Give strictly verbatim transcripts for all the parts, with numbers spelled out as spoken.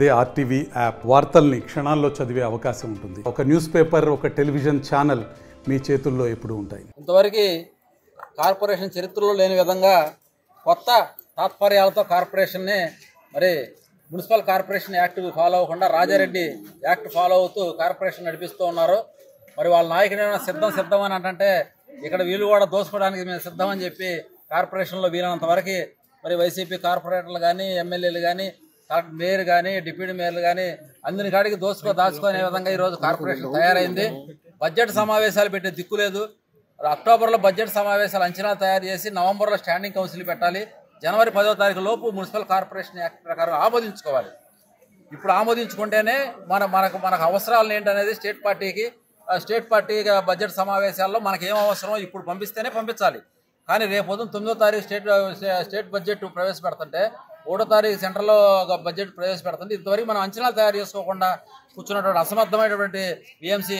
అదే RTV app వార్తల్ని క్షణాల్లో చదివే అవకాశం ఉంటుంది. ఒక న్యూస్ పేపర్, ఒక టెలివిజన్ ఛానల్ మీ చేతుల్లో ఎప్పుడూ ఉంటాయి. ఇంతవరకు కార్పొరేషన్ చరిత్రలో లేని విధంగా కొత్త తాత్పర్యాలతో కార్పొరేషన్ని మరి మున్సిపల్ కార్పొరేషన్ యాక్ట్ ఫాలో అవ్వకుండా రాజారెడ్డి యాక్ట్ ఫాలో అవుతూ కార్పొరేషన్ నడిపిస్తూ ఉన్నారు. మరి వాళ్ళ నాయకుడైనా సిద్ధం సిద్ధం అని అంటే ఇక్కడ వీళ్ళు కూడా దోసుకోవడానికి మేము సిద్ధం అని చెప్పి కార్పొరేషన్లో వీలైనంత వరకు మరి వైసీపీ కార్పొరేటర్లు కానీ, ఎమ్మెల్యేలు కానీ, మేయర్ కానీ, డిప్యూటీ మేయర్లు కానీ అందరి కాడికి దోసుకో దాచుకునే విధంగా ఈరోజు కార్పొరేషన్ తయారైంది. బడ్జెట్ సమావేశాలు పెట్టే దిక్కు లేదు. అక్టోబర్లో బడ్జెట్ సమావేశాలు అంచనా తయారు చేసి నవంబర్లో స్టాండింగ్ కౌన్సిల్ పెట్టాలి. జనవరి పదో తారీఖు లోపు మున్సిపల్ కార్పొరేషన్ యాక్ట్ ప్రకారం ఆమోదించుకోవాలి. ఇప్పుడు ఆమోదించుకుంటేనే మన మనకు మనకు అవసరాలు ఏంటనేది స్టేట్ పార్టీకి స్టేట్ పార్టీ బడ్జెట్ సమావేశాల్లో మనకు ఏం అవసరమో ఇప్పుడు పంపిస్తేనే పంపించాలి. కానీ రేపు పొద్దున్న తొమ్మిదో తారీఖు స్టేట్ స్టేట్ బడ్జెట్ ప్రవేశపెడుతుంటే ఒకటో తారీఖు సెంట్రల్లో బడ్జెట్ ప్రవేశపెడుతుంది. ఇంతవరకు మనం అంచనాలు తయారు చేసుకోకుండా కూర్చున్నటువంటి అసమర్థమైనటువంటి విఎంసీ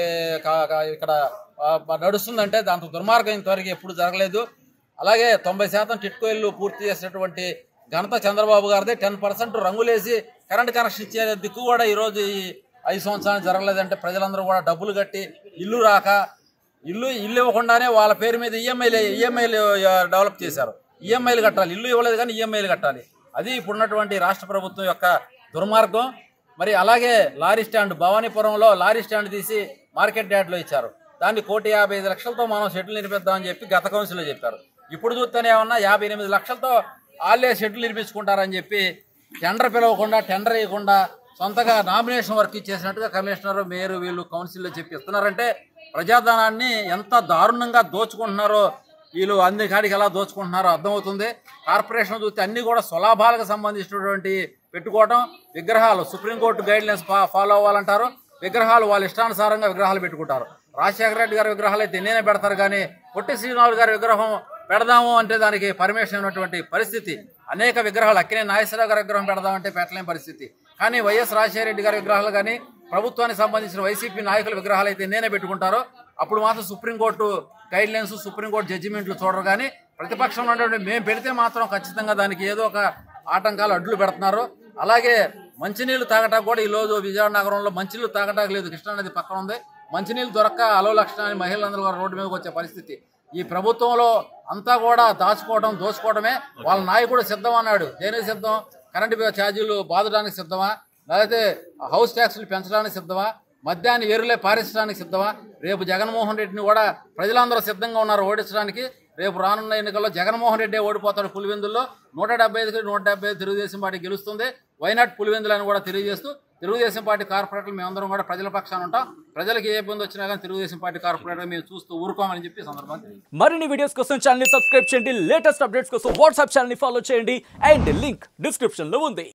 ఇక్కడ నడుస్తుందంటే దాంతో దుర్మార్గం ఇంతవరకు ఎప్పుడు జరగలేదు. అలాగే తొంభై శాతం టిట్కోయిల్లు పూర్తి చేసినటువంటి ఘనత చంద్రబాబు గారిదే. టెన్ పర్సెంట్ రంగులేసి కరెంట్ కనెక్షన్ ఇచ్చే దిక్కు కూడా ఈరోజు ఈ ఐదు సంవత్సరాలు జరగలేదంటే ప్రజలందరూ కూడా డబ్బులు కట్టి ఇల్లు రాక ఇల్లు ఇల్లు ఇవ్వకుండానే వాళ్ళ పేరు మీద ఈఎంఐలు ఈఎంఐలు డెవలప్ చేశారు. ఈఎంఐలు కట్టాలి, ఇల్లు ఇవ్వలేదు కానీ ఈఎంఐలు కట్టాలి. అది ఇప్పుడున్నటువంటి రాష్ట్ర ప్రభుత్వం యొక్క దుర్మార్గం. మరి అలాగే లారీ స్టాండ్ భవానీపురంలో లారీ స్టాండ్ తీసి మార్కెట్ యార్డ్లో ఇచ్చారు. దాన్ని కోటి యాభై ఐదు లక్షలతో మనం షెడ్లు నిర్మిద్దామని చెప్పి గత కౌన్సిల్లో చెప్పారు. ఇప్పుడు చూస్తేనే ఏమన్నా యాభై ఎనిమిది లక్షలతో వాళ్ళే షెడ్లు నిర్మించుకుంటారని చెప్పి టెండర్ పిలవకుండా టెండర్ వేయకుండా సొంతగా నామినేషన్ వర్క్ ఇచ్చేసినట్టుగా కమిషనర్, మేయర్ వీళ్ళు కౌన్సిల్లో చెప్పి ఇస్తున్నారంటే ప్రజాధనాన్ని ఎంత దారుణంగా దోచుకుంటున్నారో, వీళ్ళు అన్ని కాడికి ఎలా దోచుకుంటున్నారో అర్థమవుతుంది. కార్పొరేషన్ చూస్తే అన్ని కూడా స్వలాభాలకు సంబంధించినటువంటి పెట్టుకోవడం, విగ్రహాలు సుప్రీంకోర్టు గైడ్ లైన్స్ ఫాలో అవ్వాలంటారు, విగ్రహాలు వాళ్ళ ఇష్టానుసారంగా విగ్రహాలు పెట్టుకుంటారు. రాజశేఖర రెడ్డి గారి విగ్రహాలు అయితే నేనే పెడతారు కానీ పొట్టి శ్రీనివాస్ గారి విగ్రహం పెడదాము అంటే దానికి పర్మిషన్ ఉన్నటువంటి పరిస్థితి. అనేక విగ్రహాలు అక్కినే నాగేశ్వరరావు గారి విగ్రహం పెడదామంటే పెట్టలేని పరిస్థితి. కానీ వైఎస్ రాజశేఖర రెడ్డి గారి విగ్రహాలు కానీ ప్రభుత్వానికి సంబంధించిన వైసీపీ నాయకుల విగ్రహాలు అయితే నేనే పెట్టుకుంటారో అప్పుడు మాత్రం సుప్రీంకోర్టు గైడ్ లైన్స్, సుప్రీంకోర్టు జడ్జిమెంట్లు చూడరు. కానీ ప్రతిపక్షంలో ఉన్నటువంటి మేము పెడితే మాత్రం ఖచ్చితంగా దానికి ఏదో ఒక ఆటంకాలు అడ్డులు పెడుతున్నారు. అలాగే మంచినీళ్ళు తాగటానికి కూడా ఈరోజు విజయవాడ నగరంలో మంచినీళ్ళు తాగటానికి లేదు. కృష్ణానది పక్కన ఉంది. మంచినీళ్ళు దొరక్క అలో లక్షణాన్ని మహిళలందరూ కూడా రోడ్డు మీదకి వచ్చే పరిస్థితి. ఈ ప్రభుత్వంలో అంతా కూడా దాచుకోవడం, దోచుకోవడమే. వాళ్ళ నాయకుడు సిద్ధం అన్నాడు. దేనికి సిద్ధం? కరెంటు ఛార్జీలు బాధడానికి సిద్ధమా? లేకపోతే హౌస్ ట్యాక్సులు పెంచడానికి సిద్ధమా? మద్యాన్ని ఏరులే పారించడానికి సిద్ధమా? రేపు జగన్మోహన్ రెడ్డిని కూడా ప్రజలందరూ సిద్ధంగా ఉన్నారు ఓడించడానికి. రేపు రానున్న ఎన్నికల్లో జగన్మోహన్ రెడ్డి ఓడిపోతాడు. పులివెందుల్లో నూట డెబ్బై ఐదుకి నూట డెబ్బై ఐదు తెలుగుదేశం పార్టీ గెలుస్తుంది. వైనాట్ పులివెందులు అని కూడా తెలియజేస్తూ తెలుగుదేశం పార్టీ కార్పొరేటర్లు మేమందరం కూడా ప్రజల పక్షాన ఉంటాం. ప్రజలకు ఏ ఇబ్బంది వచ్చినా కానీ తెలుగుదేశం పార్టీ కార్పొరేటర్ మేము చూస్తూ ఊరుకోమని చెప్పి సందర్భంగా మరిన్ని వీడియోస్ కోసం ఛానల్ ని సబ్స్క్రైబ్ చేయండి. లేటెస్ట్ అప్డేట్స్ కోసం వాట్సాప్ ఛానల్ ని ఫాలో చేయండి. అండ్ లింక్ డిస్క్రిప్షన్ లో ఉంది.